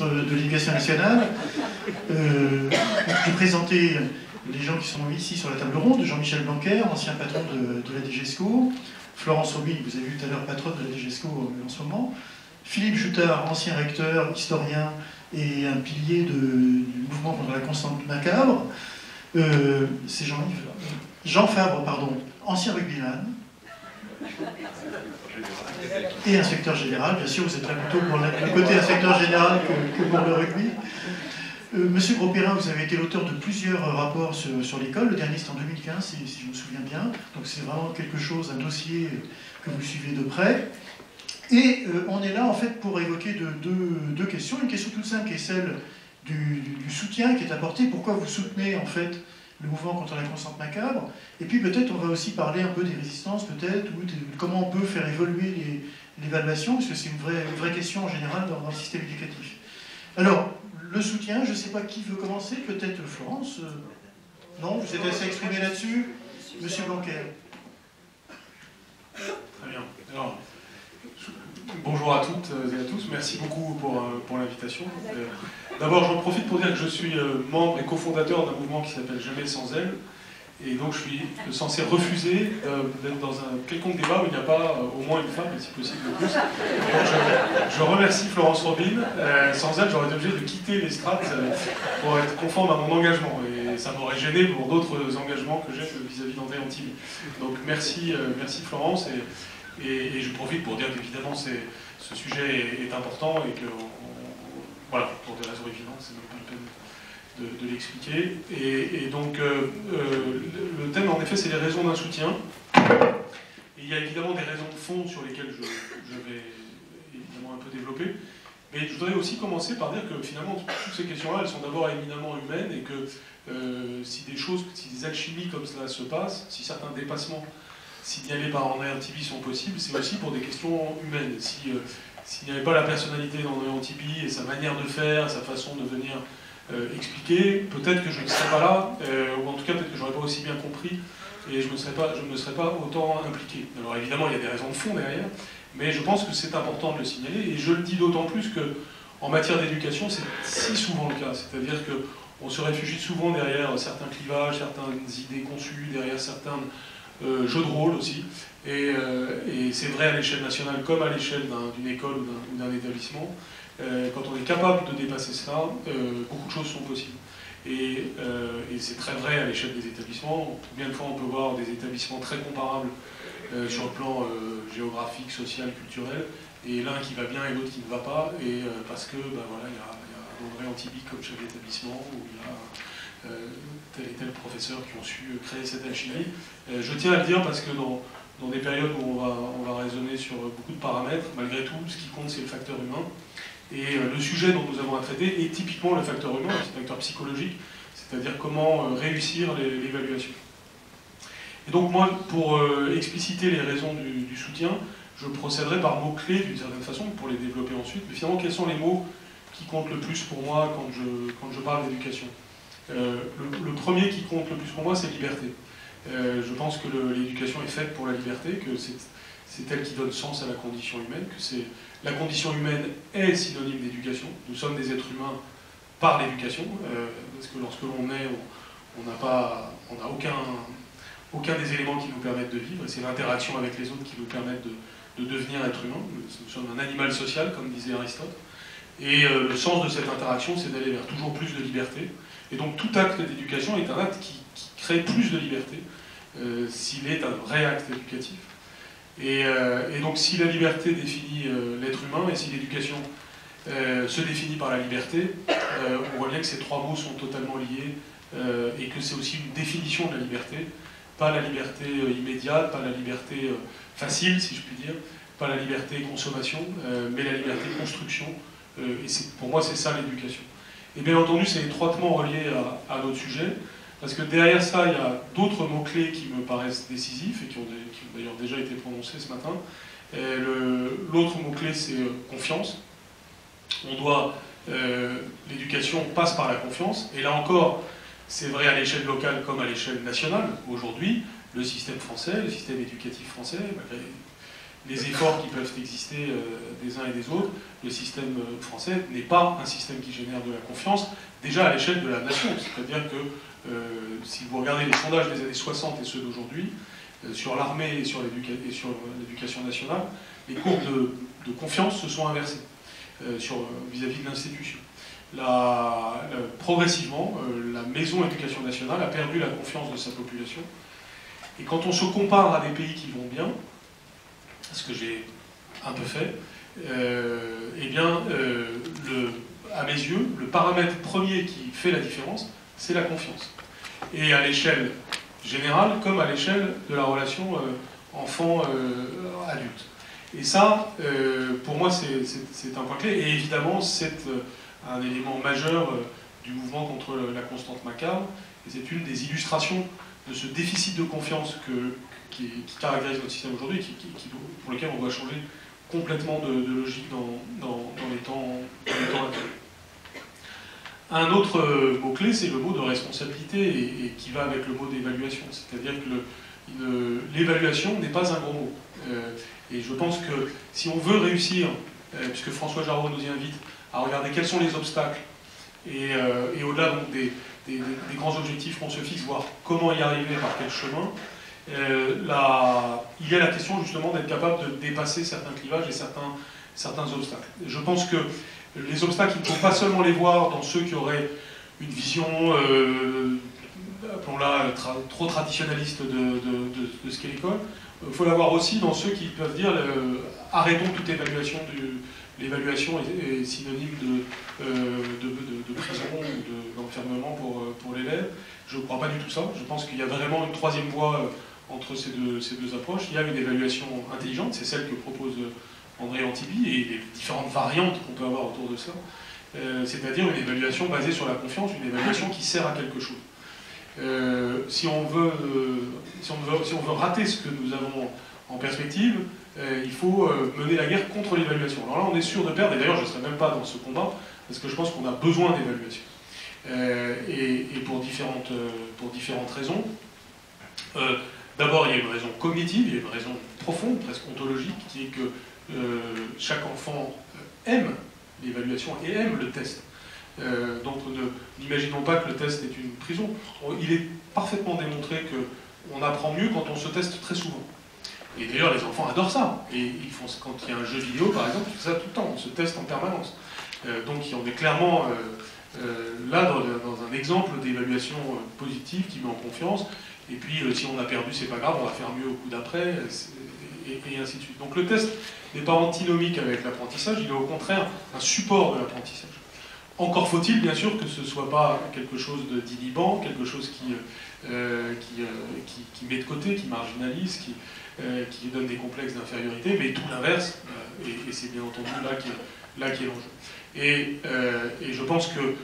ministre de l'Éducation nationale. Je vais présenter les gens qui sont ici sur la table ronde. Jean-Michel Blanquer, ancien patron de la DGESCO. Florence Robine, vous avez vu tout à l'heure, patronne de la DGESCO en ce moment. Philippe Joutard, ancien recteur, historien et un pilier du mouvement contre la constante macabre. C'est Jean-Yves. Jean Fabre, pardon, ancien rugbyman. Et inspecteur général, bien sûr, vous êtes là plutôt pour le côté inspecteur général que pour le rugby. Monsieur Grosperrin, vous avez été l'auteur de plusieurs rapports sur l'école. Le dernier, c'est en 2015, si je me souviens bien. Donc c'est vraiment quelque chose, un dossier que vous suivez de près. Et on est là, en fait, pour évoquer deux questions. Une question toute simple qui est celle du soutien qui est apporté. Pourquoi vous soutenez, en fait, le mouvement contre la constante macabre? Et puis peut-être on va aussi parler un peu des résistances, peut-être, ou de comment on peut faire évoluer l'évaluation, parce que c'est une vraie question en général dans le système éducatif. Alors, le soutien, je ne sais pas qui veut commencer, peut-être Florence. Non, vous êtes assez exprimé là-dessus. Monsieur Blanquer. Très bien. Alors, bonjour à toutes et à tous. Merci beaucoup pour l'invitation. D'abord, j'en profite pour dire que je suis membre et cofondateur d'un mouvement qui s'appelle Jamais sans elle. Et donc, je suis censé refuser d'être dans un quelconque débat où il n'y a pas au moins une femme, et si possible le plus. Donc, je remercie Florence Robine. Sans elle, j'aurais été obligé de quitter l'estrade pour être conforme à mon engagement. Et ça m'aurait gêné pour d'autres engagements que j'ai vis-à-vis d'André Antibes. Donc, merci Florence. Et je profite pour dire qu'évidemment, ce sujet est important et que, voilà, pour des raisons évidentes, c'est même pas la peine de l'expliquer. Et donc, le thème, en effet, c'est les raisons d'un soutien. Et il y a évidemment des raisons de fond sur lesquelles je vais évidemment un peu développer. Mais je voudrais aussi commencer par dire que finalement, toutes ces questions-là, elles sont d'abord éminemment humaines et que si des alchimies comme cela se passent, si certains dépassements signalés par André Antibes sont possibles, c'est aussi pour des questions humaines. S'il n'y avait pas la personnalité d'André Antibes et sa manière de faire, sa façon de venir expliquer, peut-être que je ne serais pas là, ou en tout cas peut-être que je n'aurais pas aussi bien compris, et je ne me serais pas autant impliqué. Alors évidemment, il y a des raisons de fond derrière, mais je pense que c'est important de le signaler, et je le dis d'autant plus qu'en matière d'éducation, c'est si souvent le cas. C'est-à-dire qu'on se réfugie souvent derrière certains clivages, certaines idées conçues, derrière certains jeux de rôle aussi, et c'est vrai à l'échelle nationale comme à l'échelle d'une école ou d'un établissement. Quand on est capable de dépasser cela, beaucoup de choses sont possibles. Et c'est très vrai à l'échelle des établissements. Combien de fois on peut voir des établissements très comparables sur le plan géographique, social, culturel, et l'un qui va bien et l'autre qui ne va pas, et parce que voilà, il y a André Antibes comme chef d'établissement, ou il y a tel et tel professeur qui ont su créer cette alchimie. Je tiens à le dire parce que dans des périodes où on va raisonner sur beaucoup de paramètres, malgré tout, ce qui compte c'est le facteur humain. Et le sujet dont nous avons à traiter est typiquement le facteur humain, c'est un facteur psychologique, c'est-à-dire comment réussir l'évaluation. Et donc moi, pour expliciter les raisons du soutien, je procéderai par mots-clés d'une certaine façon, pour les développer ensuite. Mais finalement, quels sont les mots qui comptent le plus pour moi quand je parle d'éducation? Le premier qui compte le plus pour moi, c'est liberté. Je pense que l'éducation est faite pour la liberté, que c'est elle qui donne sens à la condition humaine, que la condition humaine est synonyme d'éducation. Nous sommes des êtres humains par l'éducation, parce que lorsque l'on est, on n'a aucun des éléments qui nous permettent de vivre, et c'est l'interaction avec les autres qui nous permettent de devenir être humain. Nous sommes un animal social, comme disait Aristote, et le sens de cette interaction, c'est d'aller vers toujours plus de liberté. Et donc tout acte d'éducation est un acte qui crée plus de liberté, s'il est un vrai acte éducatif. Et donc si la liberté définit l'être humain, et si l'éducation se définit par la liberté, on voit bien que ces trois mots sont totalement liés, et que c'est aussi une définition de la liberté, pas la liberté immédiate, pas la liberté facile, si je puis dire, pas la liberté consommation, mais la liberté construction, et pour moi c'est ça l'éducation. Et bien entendu c'est étroitement relié à notre sujet, parce que derrière ça, il y a d'autres mots-clés qui me paraissent décisifs et qui ont d'ailleurs déjà été prononcés ce matin. L'autre mot-clé, c'est confiance. L'éducation passe par la confiance, et là encore, c'est vrai à l'échelle locale comme à l'échelle nationale. Aujourd'hui, le système français, le système éducatif français, malgré les efforts qui peuvent exister des uns et des autres, le système français n'est pas un système qui génère de la confiance, déjà à l'échelle de la nation. C'est-à-dire que si vous regardez les sondages des années 60 et ceux d'aujourd'hui, sur l'armée et sur l'éducation nationale, les courbes de confiance se sont inversées vis-à-vis de l'institution. Progressivement, la maison éducation nationale a perdu la confiance de sa population. Et quand on se compare à des pays qui vont bien, ce que j'ai un peu fait, eh bien, à mes yeux, le paramètre premier qui fait la différence, c'est la confiance. Et à l'échelle générale, comme à l'échelle de la relation enfant-adulte. Et ça, pour moi, c'est un point clé. Et évidemment, c'est un élément majeur du mouvement contre la constante macabre. Et c'est une des illustrations de ce déficit de confiance qui caractérise notre système aujourd'hui, pour lequel on doit changer complètement de logique dans les temps actuels. Un autre mot-clé, c'est le mot de responsabilité, et qui va avec le mot d'évaluation. C'est-à-dire que l'évaluation n'est pas un gros mot. Et je pense que si on veut réussir, puisque François Jarreau nous y invite, à regarder quels sont les obstacles, et au-delà donc des grands objectifs qu'on se fixe, voir comment y arriver, par quel chemin, il y a la question justement d'être capable de dépasser certains clivages et certains obstacles. Je pense que les obstacles, il ne faut pas seulement les voir dans ceux qui auraient une vision, appelons-la, trop traditionnaliste de ce qu'est l'école. Il faut la voir aussi dans ceux qui peuvent dire arrêtons toute évaluation. L'évaluation est synonyme de prison ou d'enfermement pour l'élève. Je ne crois pas du tout ça. Je pense qu'il y a vraiment une troisième voie entre ces deux approches. Il y a une évaluation intelligente, c'est celle que propose André Antibi, et les différentes variantes qu'on peut avoir autour de ça. C'est-à-dire une évaluation basée sur la confiance, une évaluation qui sert à quelque chose. Si on veut rater ce que nous avons en perspective, il faut mener la guerre contre l'évaluation. Alors là, on est sûr de perdre, et d'ailleurs, je ne serai même pas dans ce combat, parce que je pense qu'on a besoin d'évaluation. Et pour différentes raisons. D'abord, il y a une raison cognitive, il y a une raison profonde, presque ontologique, qui est que chaque enfant aime l'évaluation et aime le test. Donc n'imaginons pas que le test est une prison. Il est parfaitement démontré qu'on apprend mieux quand on se teste très souvent. Et d'ailleurs, les enfants adorent ça. Et ils font, quand il y a un jeu vidéo, par exemple, ils font ça tout le temps, on se teste en permanence. Donc on est clairement là dans un exemple d'évaluation positive qui met en confiance. Et puis, si on a perdu, c'est pas grave, on va faire mieux au coup d'après, et ainsi de suite. Donc le test n'est pas antinomique avec l'apprentissage, il est au contraire un support de l'apprentissage. Encore faut-il, bien sûr, que ce ne soit pas quelque chose d'inhibant, quelque chose qui met de côté, qui marginalise, qui donne des complexes d'infériorité, mais tout l'inverse, et c'est bien entendu là qui est l'enjeu. Et je pense que,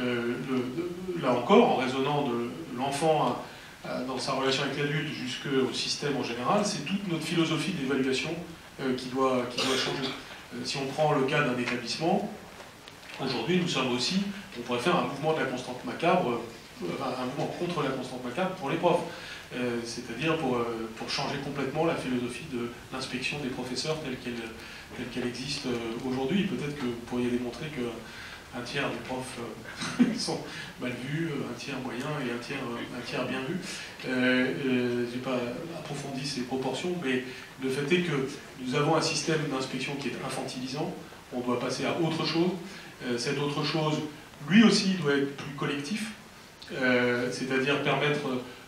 là encore, en raisonnant de l'enfant dans sa relation avec l'adulte jusqu'au système en général, c'est toute notre philosophie d'évaluation qui doit changer. Si on prend le cas d'un établissement, aujourd'hui nous sommes aussi, on pourrait faire un mouvement de la constante macabre, un mouvement contre la constante macabre pour les profs, c'est-à-dire pour changer complètement la philosophie de l'inspection des professeurs telle qu'elle existe aujourd'hui. Peut-être que vous pourriez démontrer que un tiers des profs sont mal vus, un tiers moyen et un tiers bien vu. Je n'ai pas approfondi ces proportions, mais le fait est que nous avons un système d'inspection qui est infantilisant, on doit passer à autre chose. Cette autre chose, lui aussi, doit être plus collectif, c'est-à-dire permettre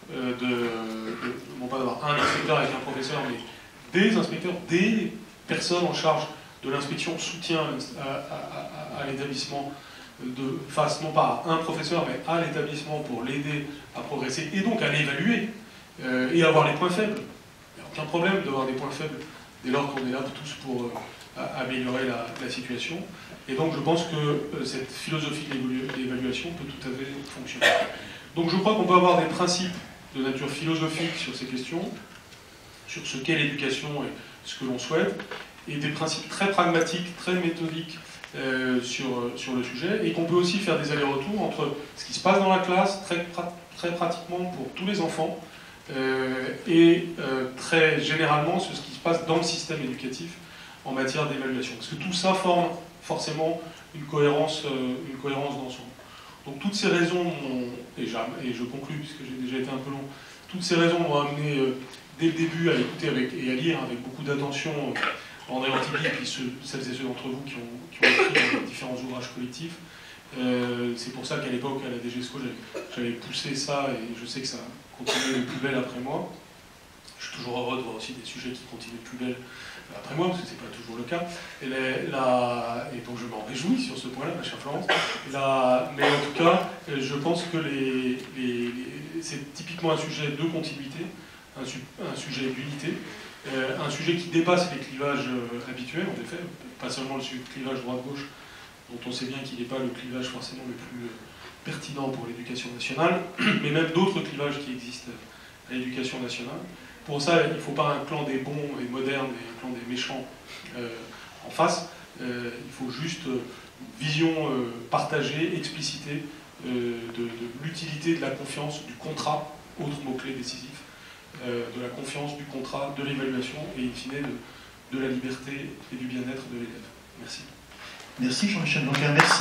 non pas d'avoir un inspecteur avec un professeur, mais des inspecteurs, des personnes en charge de l'inspection, soutien à l'établissement, face non pas à un professeur, mais à l'établissement pour l'aider à progresser, et donc à l'évaluer, et avoir les points faibles. Il n'y a aucun problème d'avoir des points faibles, dès lors qu'on est là tous pour améliorer la situation. Et donc je pense que cette philosophie de l'évaluation peut tout à fait fonctionner. Donc je crois qu'on peut avoir des principes de nature philosophique sur ces questions, sur ce qu'est l'éducation et ce que l'on souhaite, et des principes très pragmatiques, très méthodiques sur le sujet, et qu'on peut aussi faire des allers-retours entre ce qui se passe dans la classe, très pratiquement pour tous les enfants, et très généralement sur ce qui se passe dans le système éducatif en matière d'évaluation. Parce que tout ça forme forcément une cohérence d'ensemble. Donc toutes ces raisons, et je conclus puisque j'ai déjà été un peu long, toutes ces raisons m'ont amené dès le début à écouter et à lire avec beaucoup d'attention André Antibi et puis celles et ceux d'entre vous qui ont écrit différents ouvrages collectifs. C'est pour ça qu'à l'époque, à la DGESCO, j'avais poussé ça et je sais que ça continue de plus belle après moi. Je suis toujours heureux de voir aussi des sujets qui continuent de plus belle après moi, parce que ce n'est pas toujours le cas. Et donc je m'en réjouis sur ce point-là, ma chère Florence. Mais en tout cas, je pense que c'est typiquement un sujet de continuité, un sujet d'unité, un sujet qui dépasse les clivages habituels, en effet, pas seulement le clivage droite-gauche, dont on sait bien qu'il n'est pas le clivage forcément le plus pertinent pour l'éducation nationale, mais même d'autres clivages qui existent à l'éducation nationale. Pour ça, il ne faut pas un clan des bons et modernes et un clan des méchants en face. Il faut juste une vision partagée, explicitée de l'utilité de la confiance, du contrat, autre mot-clé décisif, de la confiance, du contrat, de l'évaluation et in fine de la liberté et du bien-être de l'élève. Merci. Merci Jean-Michel Blanquer, merci.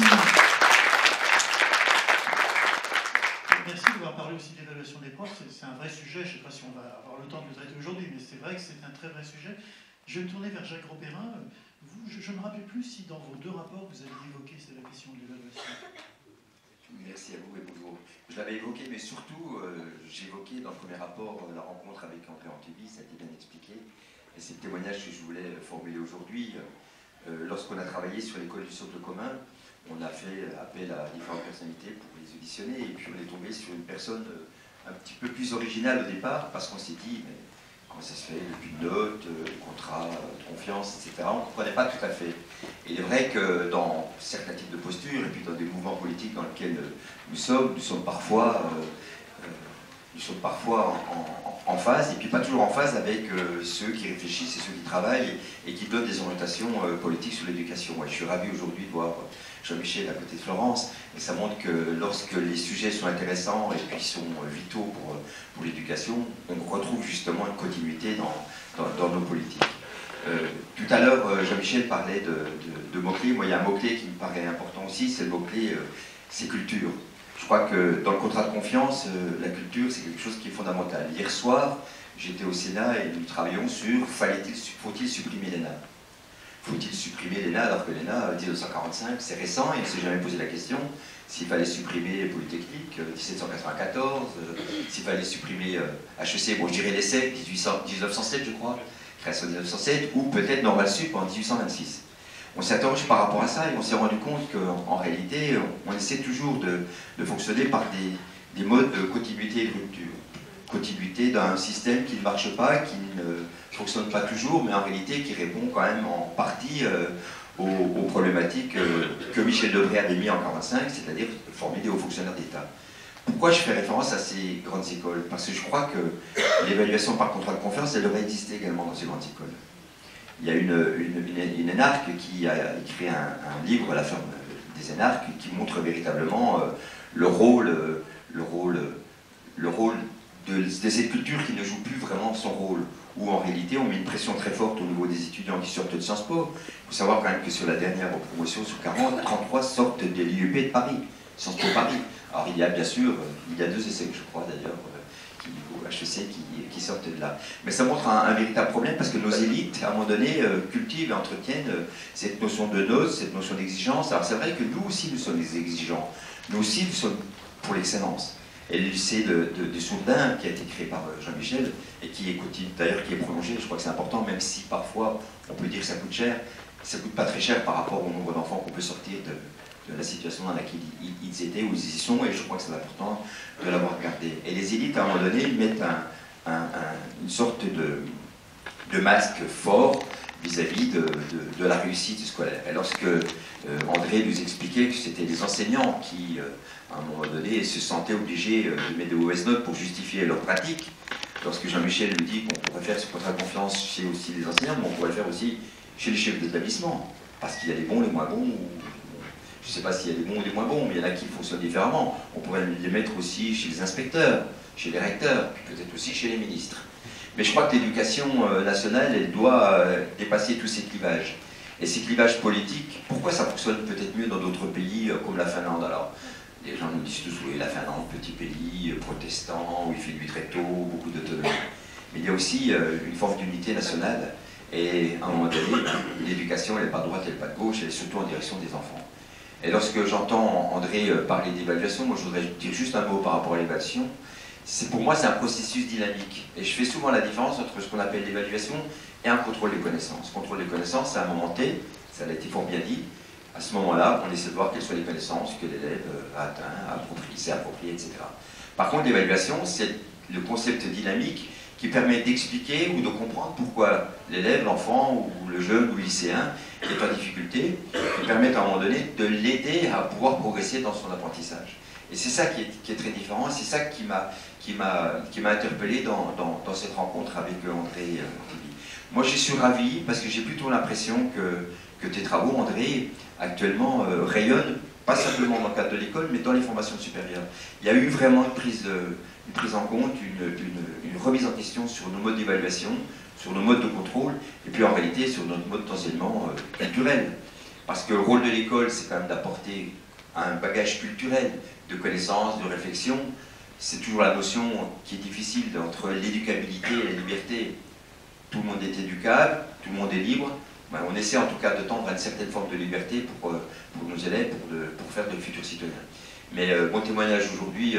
Merci d'avoir parlé aussi de l'évaluation des profs, c'est un vrai sujet, je ne sais pas si on va avoir le temps de le traiter aujourd'hui, mais c'est vrai que c'est un très vrai sujet. Je vais me tourner vers Jacques Grosperrin. Je ne me rappelle plus si dans vos deux rapports vous avez évoqué la question de l'évaluation. Merci à vous et bonjour. Je l'avais évoqué, mais surtout, j'évoquais dans le premier rapport la rencontre avec André Antibi, ça a été bien expliqué. Et c'est le témoignage que je voulais formuler aujourd'hui. Lorsqu'on a travaillé sur l'école du socle commun, on a fait appel à différentes personnalités pour les auditionner, et puis on est tombé sur une personne un petit peu plus originale au départ, parce qu'on s'est dit, mais comment ça se fait, depuis une note, contrat de confiance, etc. On ne comprenait pas tout à fait. Et il est vrai que dans certains types de postures, et puis dans des mouvements politiques dans lesquels nous sommes parfois en phase, et puis pas toujours en phase avec ceux qui réfléchissent et ceux qui travaillent et qui donnent des orientations politiques sur l'éducation. Je suis ravi aujourd'hui de voir Jean-Michel à côté de Florence, et ça montre que lorsque les sujets sont intéressants et puis sont vitaux pour l'éducation, on retrouve justement une continuité dans nos politiques. Tout à l'heure, Jean-Michel parlait de mots-clés. Moi, il y a un mot-clé qui me paraît important aussi, c'est le mot-clé, c'est culture. Je crois que dans le contrat de confiance, la culture, c'est quelque chose qui est fondamental. Hier soir, j'étais au Sénat et nous travaillions sur faut-il supprimer l'ENA. Faut-il supprimer l'ENA alors que l'ENA, 1945, c'est récent et on ne s'est jamais posé la question s'il fallait supprimer Polytechnique, 1794, s'il fallait supprimer HEC, bon je dirais l'ESSEC, 1907 je crois, création 1907, ou peut-être Normal Sup en 1826. On s'est interrogé par rapport à ça et on s'est rendu compte qu'en réalité, on essaie toujours de fonctionner par des modes de continuité et de rupture. Continuité d'un système qui ne marche pas, qui ne fonctionne pas toujours, mais en réalité qui répond quand même en partie aux problématiques que Michel Debré avait mis en 1945, c'est-à-dire former des hauts fonctionnaires d'État. Pourquoi je fais référence à ces grandes écoles? Parce que je crois que l'évaluation par contrat de confiance, elle devrait exister également dans ces grandes écoles. Il y a une énarque qui a écrit un livre, La ferme des énarques, qui montre véritablement le rôle de cette culture qui ne joue plus vraiment son rôle, où en réalité on met une pression très forte au niveau des étudiants qui sortent de Sciences Po. Il faut savoir quand même que sur la dernière promotion, sur 40, 33 sortent de l'IUP de Paris, Sciences Po Paris. Alors il y a bien sûr, il y a 2 essais, je crois d'ailleurs, au HEC qui sortent de là. Mais ça montre un véritable problème parce que nos élites, à un moment donné, cultivent et entretiennent cette notion de notes, cette notion d'exigence. Alors c'est vrai que nous aussi nous sommes des exigeants, nous aussi nous sommes pour l'excellence. Et le lycée de Sourdin, qui a été créé par Jean-Michel, et qui est d'ailleurs qui est prolongé, je crois que c'est important, même si parfois on peut dire que ça coûte cher, ça coûte pas très cher par rapport au nombre d'enfants qu'on peut sortir de la situation dans laquelle ils étaient ou ils y sont, et je crois que c'est important de l'avoir gardé. Et les élites, à un moment donné, mettent une sorte de masque fort vis-à-vis de la réussite scolaire. Et lorsque André nous expliquait que c'était les enseignants qui, à un moment donné, se sentaient obligés de mettre de mauvaises notes pour justifier leur pratique, lorsque Jean-Michel nous dit qu'on pourrait faire ce contrat de confiance chez aussi les enseignants, mais on pourrait le faire aussi chez les chefs d'établissement, parce qu'il y a les bons, les moins bons, Je ne sais pas s'il y a des bons ou des moins bons, mais il y en a qui fonctionnent différemment. On pourrait les mettre aussi chez les inspecteurs, chez les recteurs, puis peut-être aussi chez les ministres. Mais je crois que l'éducation nationale, elle doit dépasser tous ces clivages. Et ces clivages politiques, pourquoi ça fonctionne peut-être mieux dans d'autres pays comme la Finlande? Alors, les gens nous disent tous, oui, la Finlande, petit pays, protestant, où il fait nuit très tôt, beaucoup d'autonomie. Mais il y a aussi une forme d'unité nationale. Et à un moment donné, l'éducation, elle n'est pas de droite, elle n'est pas de gauche, elle est surtout en direction des enfants. Et lorsque j'entends André parler d'évaluation, moi je voudrais dire juste un mot par rapport à l'évaluation. Pour moi, c'est un processus dynamique. Et je fais souvent la différence entre ce qu'on appelle l'évaluation et un contrôle des connaissances. Contrôle des connaissances, c'est un moment T, ça a été fort bien dit. À ce moment-là, on essaie de voir quelles sont les connaissances que l'élève a atteint, s'est approprié, etc. Par contre, l'évaluation, c'est le concept dynamique qui permet d'expliquer ou de comprendre pourquoi l'élève, l'enfant ou le jeune ou le lycéen est en difficulté, qui permet à un moment donné de l'aider à pouvoir progresser dans son apprentissage. Et c'est ça qui est très différent, c'est ça qui m'a interpellé dans cette rencontre avec André Tibi. Moi je suis ravi parce que j'ai plutôt l'impression que tes travaux, André, actuellement rayonnent, pas simplement dans le cadre de l'école, mais dans les formations supérieures. Il y a eu vraiment une prise en compte, une remise en question sur nos modes d'évaluation, sur nos modes de contrôle, et puis en réalité sur notre mode d'enseignement culturel. Parce que le rôle de l'école, c'est quand même d'apporter un bagage culturel de connaissances, de réflexion. C'est toujours la notion qui est difficile entre l'éducabilité et la liberté. Tout le monde est éducable, tout le monde est libre. Ben, on essaie en tout cas de tendre à une certaine forme de liberté pour nos élèves, pour faire de futurs citoyens. Mais mon témoignage aujourd'hui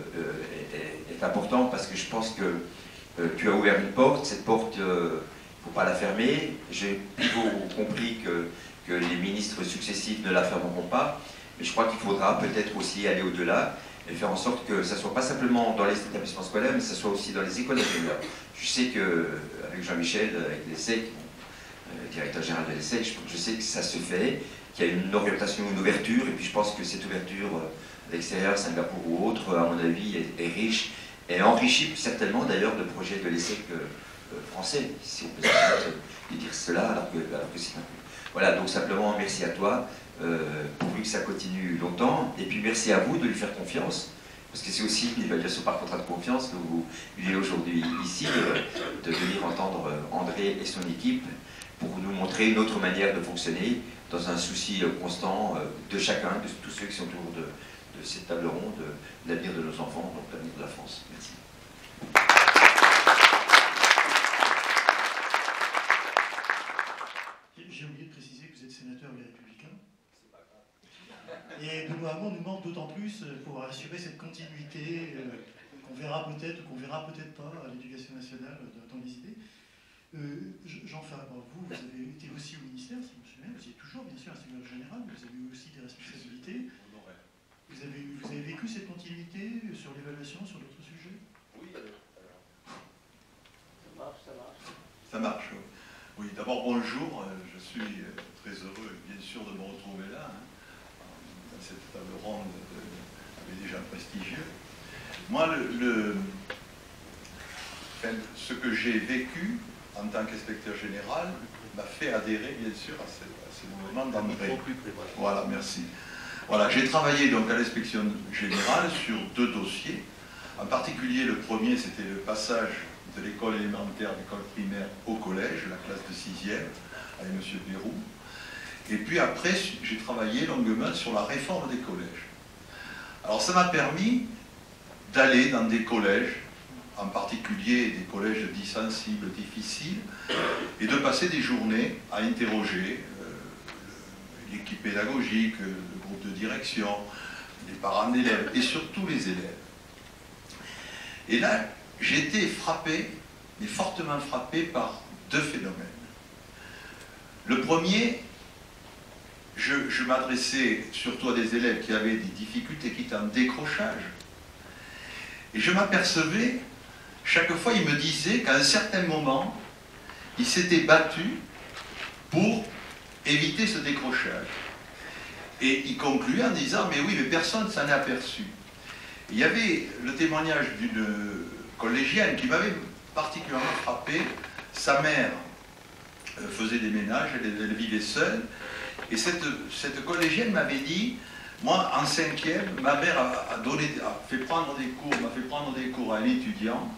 est important parce que je pense que tu as ouvert une porte. Cette porte, il ne faut pas la fermer. J'ai plutôt compris que les ministres successifs ne la fermeront pas. Mais je crois qu'il faudra peut-être aussi aller au-delà et faire en sorte que ça ne soit pas simplement dans les établissements scolaires, mais que ça soit aussi dans les écoles d'ingénieurs. Je sais qu'avec Jean-Michel, avec l'ESSEC, directeur général de l'ESSEC, je sais que ça se fait, qu'il y a une orientation, une ouverture, et puis je pense que cette ouverture à l'extérieur, Singapour ou autre, à mon avis, est riche, et enrichit certainement d'ailleurs le projet de l'ESSEC français, si on peut se permettre de dire cela, alors que c'est un peu. Voilà, donc simplement merci à toi, pourvu que ça continue longtemps, et puis merci à vous de lui faire confiance, parce que c'est aussi une évaluation par contrat de confiance que vous vivez aujourd'hui ici, de venir entendre André et son équipe pour nous montrer une autre manière de fonctionner, dans un souci constant de chacun, de tous ceux qui sont autour de cette table ronde, de l'avenir de nos enfants, donc l'avenir de la France. Merci. J'ai oublié de préciser que vous êtes sénateur des Républicains. Et normalement, nous manque d'autant plus pour assurer cette continuité qu'on verra peut-être ou qu'on verra peut-être pas à l'éducation nationale dans les idées. Jean Fabre, vous avez été aussi au ministère, si je me souviens, vous êtes toujours bien sûr un secrétaire général, mais vous avez eu aussi des responsabilités. Vous avez vécu cette continuité sur l'évaluation, sur d'autres sujets? Oui, ça marche. Ça marche, oui. D'abord, bonjour, je suis très heureux, bien sûr, de me retrouver là, dans cette table ronde avec des gens prestigieux. Moi, ce que j'ai vécu en tant qu'inspecteur général m'a fait adhérer, bien sûr, à ces mouvements d'André. Voilà, merci. Voilà, j'ai travaillé donc à l'inspection générale sur 2 dossiers. En particulier, le premier, c'était le passage de l'école élémentaire, l'école primaire au collège, la classe de 6e, avec M. Bérou. Et puis après, j'ai travaillé longuement sur la réforme des collèges. Alors ça m'a permis d'aller dans des collèges, en particulier des collèges dits sensibles, difficiles, et de passer des journées à interroger l'équipe pédagogique, le groupe de direction, les parents d'élèves, et surtout les élèves. Et là, j'ai été frappé, mais fortement frappé par 2 phénomènes. Le premier, je m'adressais surtout à des élèves qui avaient des difficultés, qui étaient en décrochage, et je m'apercevais, chaque fois, il me disait qu'à un certain moment, il s'était battu pour éviter ce décrochage. Et il concluait en disant, mais oui, mais personne ne s'en est aperçu. Il y avait le témoignage d'une collégienne qui m'avait particulièrement frappé. Sa mère faisait des ménages, elle vivait seule, Et cette collégienne m'avait dit, moi en 5e, ma mère m'a fait prendre des cours à un étudiant,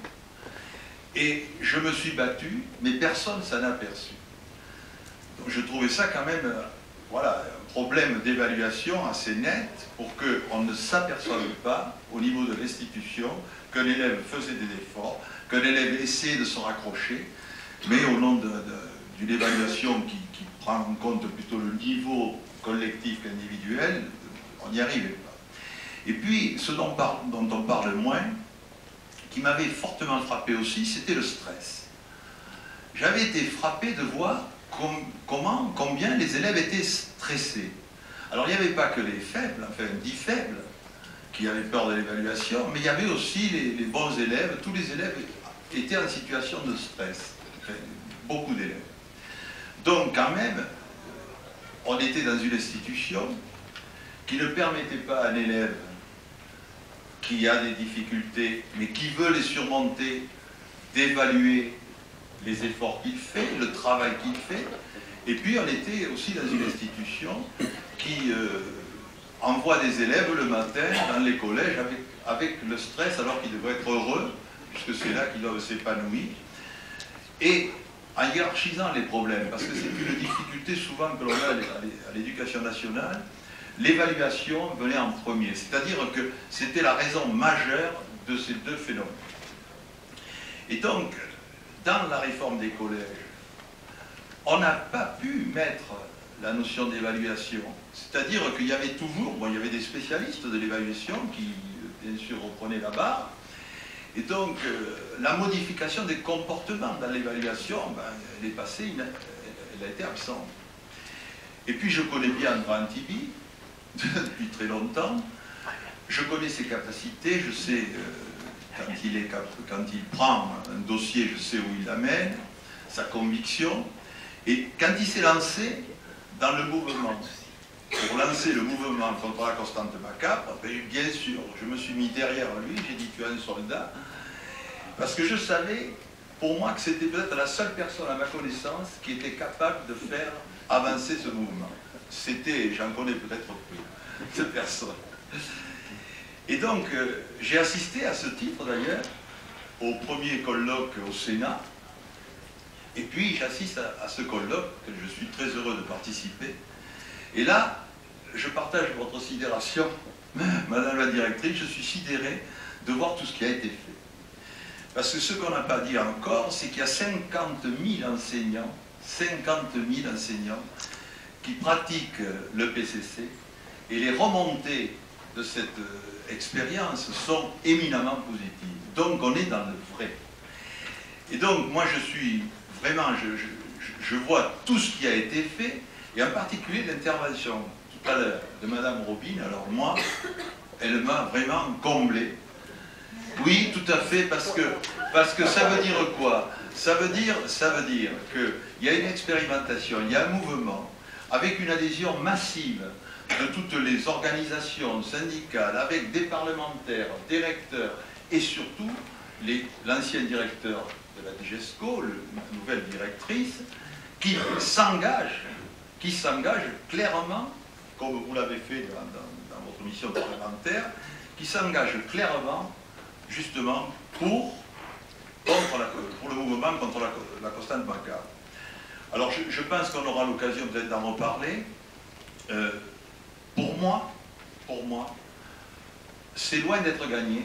et je me suis battu, mais personne s'en a aperçu. Donc je trouvais ça quand même, voilà, un problème d'évaluation assez net pour qu'on ne s'aperçoive pas, au niveau de l'institution, qu'un élève faisait des efforts, qu'un élève essayait de se raccrocher, mais au nom d'une évaluation qui prend en compte plutôt le niveau collectif qu'individuel, on n'y arrivait pas. Et puis, ce dont on parle moins, qui m'avait fortement frappé aussi, c'était le stress. J'avais été frappé de voir combien les élèves étaient stressés. Alors, il n'y avait pas que les faibles, enfin, dits faibles, qui avaient peur de l'évaluation, mais il y avait aussi les bons élèves. Tous les élèves étaient en situation de stress. Enfin, beaucoup d'élèves. Donc, quand même, on était dans une institution qui ne permettait pas à un élève qui a des difficultés, mais qui veut les surmonter, d'évaluer les efforts qu'il fait, le travail qu'il fait. Et puis, on était aussi dans une institution qui envoie des élèves le matin dans les collèges avec le stress, alors qu'ils devraient être heureux, puisque c'est là qu'ils doivent s'épanouir. Et en hiérarchisant les problèmes, parce que c'est une difficulté souvent que l'on a à l'éducation nationale, l'évaluation venait en premier, c'est-à-dire que c'était la raison majeure de ces deux phénomènes. Et donc, dans la réforme des collèges, on n'a pas pu mettre la notion d'évaluation, c'est-à-dire qu'il y avait toujours, bon, il y avait des spécialistes de l'évaluation qui, bien sûr, reprenaient la barre. Et donc, la modification des comportements dans l'évaluation, ben, elle est passée, elle a été absente. Et puis, je connais bien André Antibi, depuis très longtemps. Je connais ses capacités, je sais, quand il prend un dossier, je sais où il l'amène, sa conviction. Et quand il s'est lancé dans le mouvement, pour lancer le mouvement contre la constante macabre, bien sûr, je me suis mis derrière lui, j'ai dit tu es un soldat, parce que je savais, pour moi, que c'était peut-être la seule personne à ma connaissance qui était capable de faire avancer ce mouvement. C'était, j'en connais peut-être plus, cette personne. Et donc, j'ai assisté à ce titre d'ailleurs, au premier colloque au Sénat, et puis j'assiste à ce colloque, que je suis très heureux de participer. Et là, je partage votre sidération, Madame la directrice, je suis sidéré de voir tout ce qui a été fait. Parce que ce qu'on n'a pas dit encore, c'est qu'il y a 50 000 enseignants, 50 000 enseignants qui pratiquent le PCC, et les remontées de cette expérience sont éminemment positives. Donc on est dans le vrai. Et donc moi je suis vraiment, je vois tout ce qui a été fait, et en particulier l'intervention tout à l'heure de Madame Robine. Alors moi, elle m'a vraiment comblé. Oui, tout à fait, parce que ça veut dire quoi? Ça veut dire qu'il y a une expérimentation, il y a un mouvement, avec une adhésion massive de toutes les organisations syndicales, avec des parlementaires, des recteurs, et surtout l'ancien directeur de la DGESCO, la nouvelle directrice, qui s'engage clairement, comme vous l'avez fait dans votre mission parlementaire, qui s'engage clairement justement pour le mouvement contre la constante macabre. Alors je pense qu'on aura l'occasion peut-être d'en reparler. Pour moi, c'est loin d'être gagné,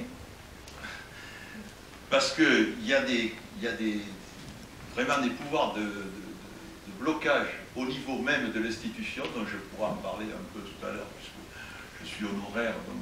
parce qu'il y a vraiment des pouvoirs de blocage au niveau même de l'institution, dont je pourrai en parler un peu tout à l'heure, puisque je suis honoraire, donc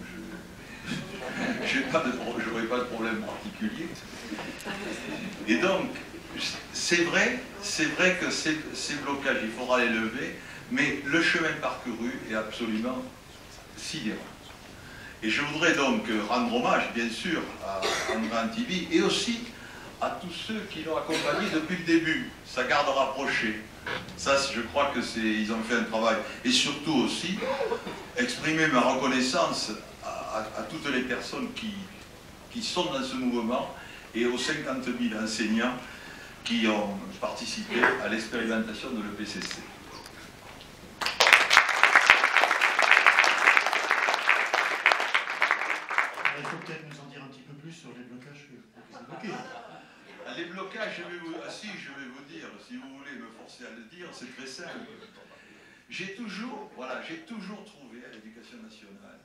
je n'aurai pas de problème particulier. Et donc, c'est vrai que ces blocages, il faudra les lever, mais le chemin parcouru est absolument sidérant. Et je voudrais donc rendre hommage, bien sûr, à André Antibi, et aussi à tous ceux qui l'ont accompagné depuis le début, sa garde rapprochée. Ça, je crois qu'ils ont fait un travail. Et surtout aussi, exprimer ma reconnaissance à toutes les personnes qui sont dans ce mouvement et aux 50 000 enseignants qui ont participé à l'expérimentation de l'EPCC. Alors, il faut peut-être nous en dire un petit peu plus sur les blocages que vous évoquez. Les blocages, je vais vous dire, si vous voulez me forcer à le dire, c'est très simple. J'ai toujours trouvé à l'éducation nationale,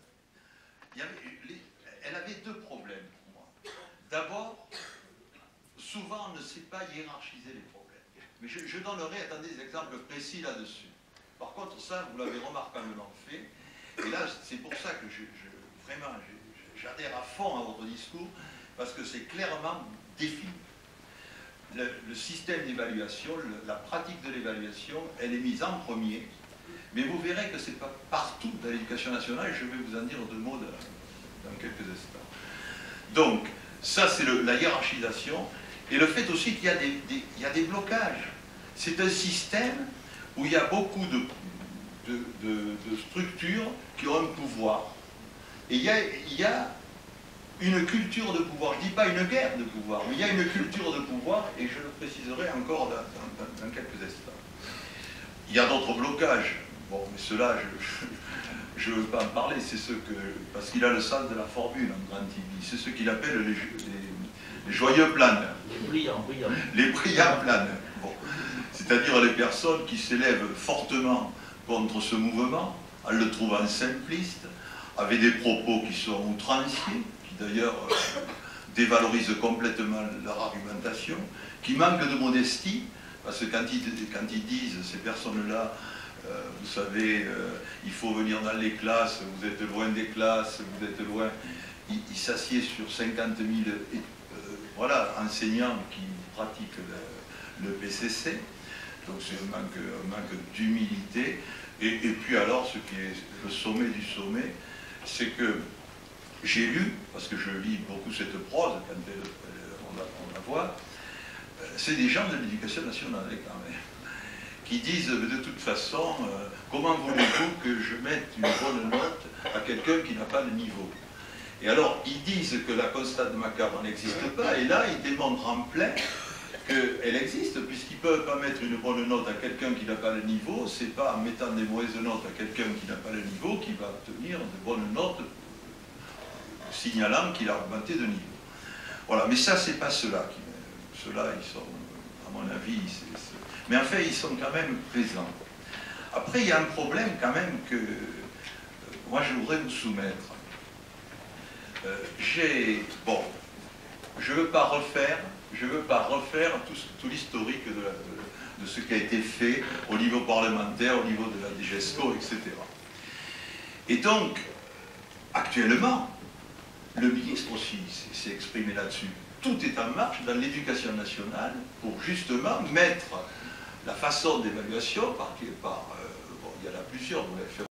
elle avait deux problèmes pour moi. D'abord, souvent on ne sait pas hiérarchiser les problèmes. Mais je donnerai, attendez, des exemples précis là-dessus. Par contre, ça, vous l'avez remarquablement fait. Et là, c'est pour ça que vraiment, j'adhère à fond à votre discours, parce que c'est clairement défini. Le système d'évaluation, la pratique de l'évaluation, elle est mise en premier. Mais vous verrez que ce n'est pas partout dans l'éducation nationale, et je vais vous en dire deux mots dans quelques instants. Donc, ça c'est la hiérarchisation, et le fait aussi qu'il y a des blocages. C'est un système où il y a beaucoup de structures qui ont un pouvoir. Et il y a une culture de pouvoir, je ne dis pas une guerre de pouvoir, mais il y a une culture de pouvoir, et je le préciserai encore dans quelques instants. Il y a d'autres blocages. Bon, mais ceux-là, je ne veux pas en parler, parce qu'il a le sens de la formule en grand TV. C'est ce qu'il appelle les joyeux planeurs. Les brillants planeurs. Bon. C'est-à-dire les personnes qui s'élèvent fortement contre ce mouvement, en le trouvant simpliste, avec des propos qui sont outranciers, qui d'ailleurs dévalorisent complètement leur argumentation, qui manquent de modestie, parce que quand ils disent, ces personnes-là, vous savez, il faut venir dans les classes, vous êtes loin des classes, vous êtes loin. Ils s'assiedent sur 50 000 voilà, enseignants qui pratiquent le PCC. Donc c'est un manque d'humilité. Et puis alors, ce qui est le sommet du sommet, c'est que j'ai lu, parce que je lis beaucoup cette prose, quand on la voit, c'est des gens de l'éducation nationale quand même, qui disent de toute façon, comment voulez-vous que je mette une bonne note à quelqu'un qui n'a pas le niveau? Et alors, ils disent que la constante macabre n'existe pas, et là, ils démontrent en plein qu'elle existe, puisqu'ils ne peuvent pas mettre une bonne note à quelqu'un qui n'a pas le niveau, c'est pas en mettant des mauvaises notes à quelqu'un qui n'a pas le niveau qu'il va obtenir de bonnes notes, signalant qu'il a augmenté de niveau. Voilà, mais ça, c'est pas ceux-là. Ceux-là, ils sont, à mon avis, mais en fait, ils sont quand même présents. Après, il y a un problème quand même que moi, je voudrais vous soumettre. Bon, je ne veux pas refaire tout l'historique de ce qui a été fait au niveau parlementaire, au niveau de la DGESCO, etc. Et donc, actuellement, le ministre aussi s'est exprimé là-dessus. Tout est en marche dans l'éducation nationale pour justement mettre la façon d'évaluation, bon, il y en a plusieurs, vous l'avez fait